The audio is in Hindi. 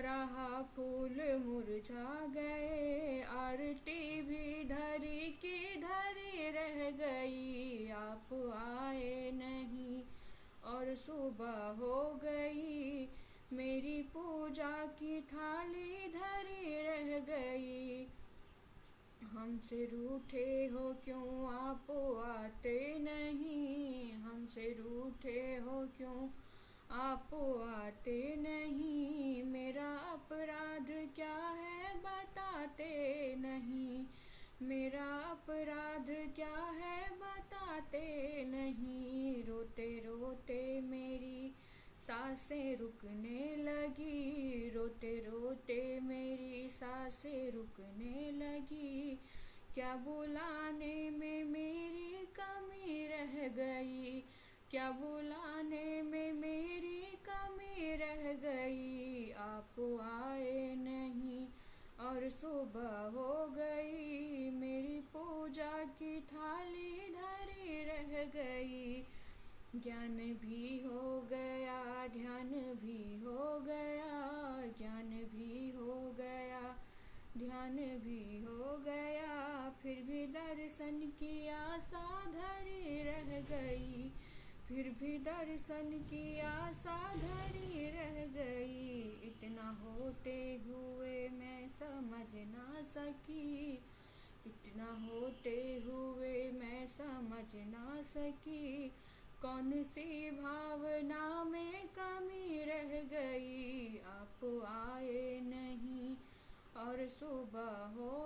रहा फूल मुरझा गए, आरती भी धरी की धरी रह गई। आप आए नहीं और सुबह हो गई, मेरी पूजा की थाली धरी रह गई। हमसे रूठे हो क्यों आप आते नहीं, हमसे रूठे हो क्यों आप आते नहीं। मेरा अपराध क्या है बताते नहीं, मेरा अपराध क्या है बताते नहीं। रोते रोते मेरी सांसें रुकने लगी, रोते रोते मेरी सांसें रुकने लगी। क्या बुलाने में मेरी कमी रह गई, क्या बुलाने में मेरी कमी रह गई। आप आए नहीं और सुबह हो गई, मेरी पूजा की थाली धरी रह गई। ज्ञान भी हो गया, ध्यान भी हो गया, ज्ञान भी हो गया, ध्यान भी हो गया। फिर भी दर्शन की आशा धरी रह गई, फिर भी दर्शन की आशा धरी रह गई। इतना होते हुए मैं समझ ना सकी, इतना होते हुए मैं समझ ना सकी। कौन सी भावना में कमी रह गई। आप आए नहीं और सुबह हो